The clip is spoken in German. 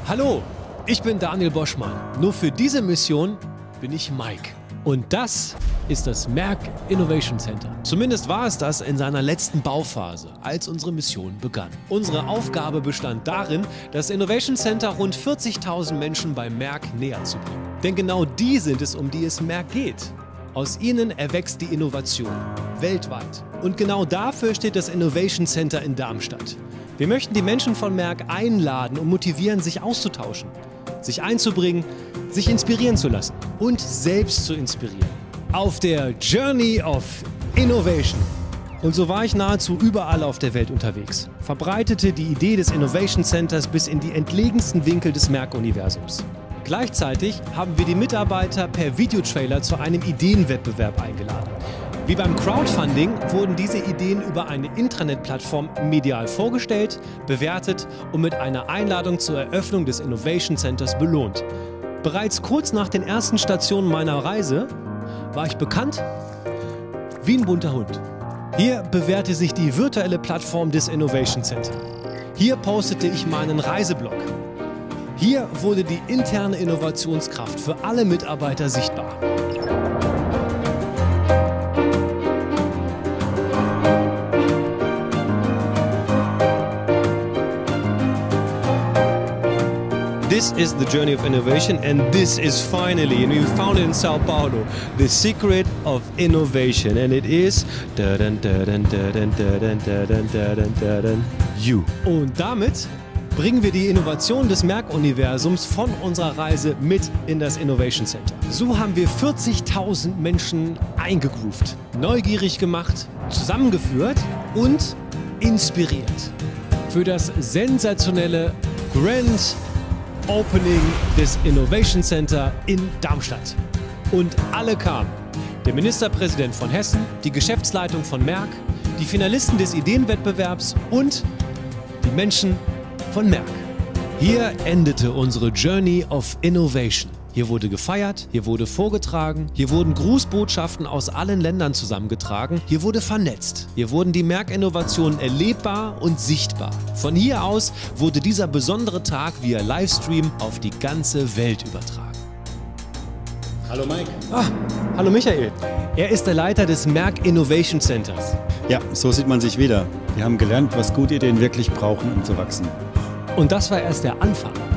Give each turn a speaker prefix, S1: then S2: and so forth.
S1: Hallo, ich bin Daniel Boschmann. Nur für diese Mission bin ich Mike. Und das ist das Merck Innovation Center. Zumindest war es das in seiner letzten Bauphase, als unsere Mission begann. Unsere Aufgabe bestand darin, das Innovation Center rund 40.000 Menschen bei Merck näher zu bringen. Denn genau die sind es, um die es Merck geht. Aus ihnen erwächst die Innovation, weltweit. Und genau dafür steht das Innovation Center in Darmstadt. Wir möchten die Menschen von Merck einladen und motivieren, sich auszutauschen, sich einzubringen, sich inspirieren zu lassen und selbst zu inspirieren. Auf der Journey of Innovation. Und so war ich nahezu überall auf der Welt unterwegs, verbreitete die Idee des Innovation Centers bis in die entlegensten Winkel des Merck-Universums. Gleichzeitig haben wir die Mitarbeiter per Videotrailer zu einem Ideenwettbewerb eingeladen. Wie beim Crowdfunding wurden diese Ideen über eine Intranet-Plattform medial vorgestellt, bewertet und mit einer Einladung zur Eröffnung des Innovation Centers belohnt. Bereits kurz nach den ersten Stationen meiner Reise war ich bekannt wie ein bunter Hund. Hier bewährte sich die virtuelle Plattform des Innovation Center. Hier postete ich meinen Reiseblog. Hier wurde die interne Innovationskraft für alle Mitarbeiter sichtbar. This is the journey of innovation, and this is finally, and we found it in Sao Paulo, the secret of innovation, and it is you. Und damit bringen wir die Innovation des Merck-Universums von unserer Reise mit in das Innovation Center. So haben wir 40.000 Menschen eingegroovt, neugierig gemacht, zusammengeführt und inspiriert für das sensationelle Grand Opening des Innovation Center in Darmstadt. Und alle kamen. Der Ministerpräsident von Hessen, die Geschäftsleitung von Merck, die Finalisten des Ideenwettbewerbs und die Menschen von Merck. Hier endete unsere Journey of Innovation. Hier wurde gefeiert, hier wurde vorgetragen, hier wurden Grußbotschaften aus allen Ländern zusammengetragen, hier wurde vernetzt, hier wurden die Merck-Innovationen erlebbar und sichtbar. Von hier aus wurde dieser besondere Tag via Livestream auf die ganze Welt übertragen.
S2: Hallo Mike.
S1: Hallo Michael. Er ist der Leiter des Merck Innovation Centers.
S2: Ja, so sieht man sich wieder. Wir haben gelernt, was gute Ideen wirklich brauchen, um zu wachsen.
S1: Und das war erst der Anfang.